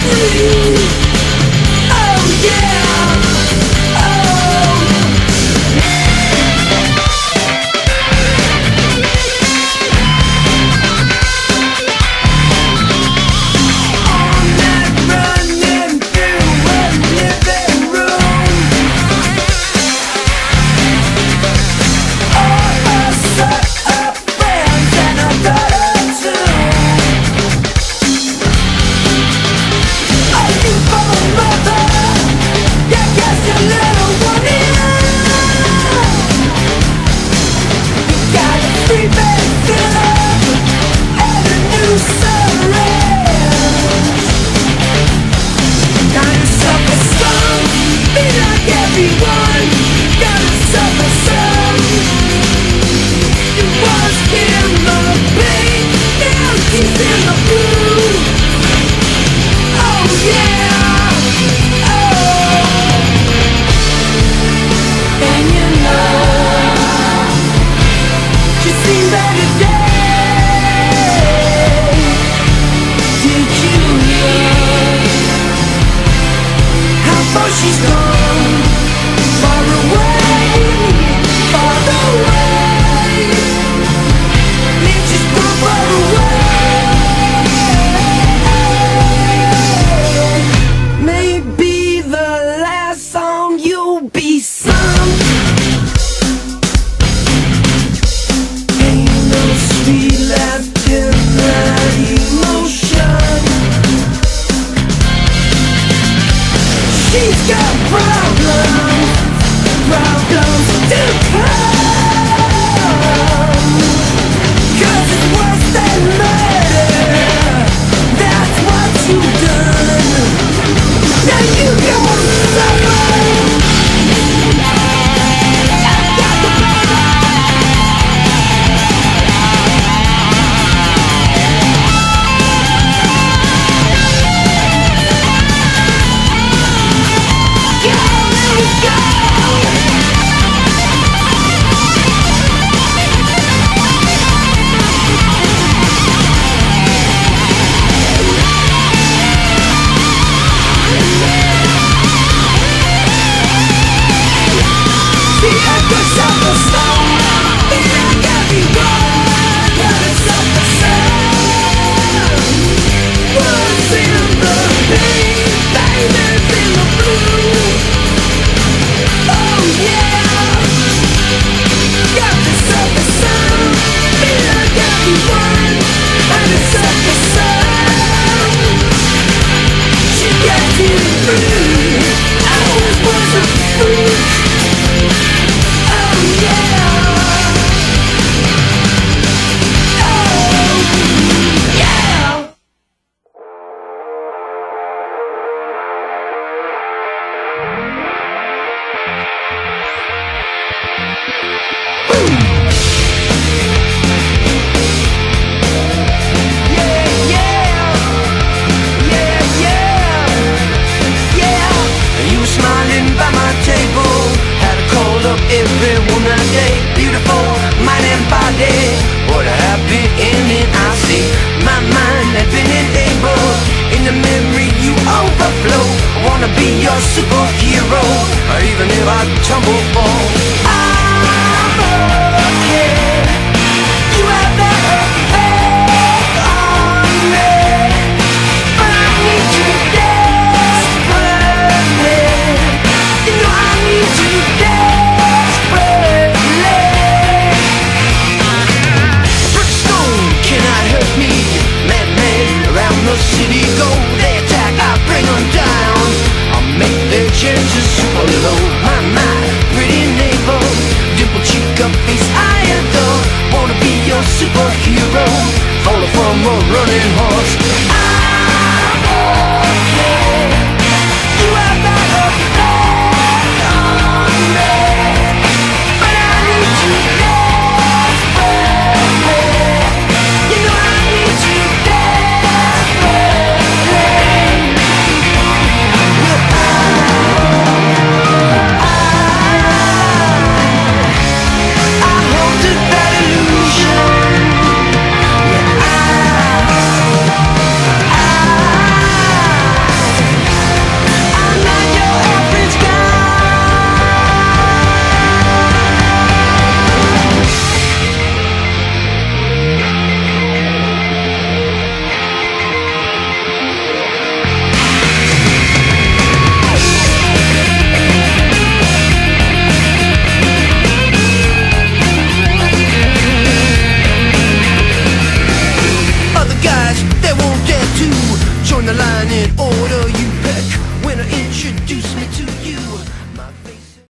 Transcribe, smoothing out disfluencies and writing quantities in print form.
She's gone far away, far away. She's gone far away. Maybe the last song you'll be sung. Ain't no sweet left in that emotion. She's got problems to come. 'Cause it's worse than murder. That's what you've done. Now you gonna suffer. Everyone a day, beautiful mind and body. What a happy ending I see. My mind has been enabled. In the memory you overflow. I wanna be your superhero, even if I tumble fall.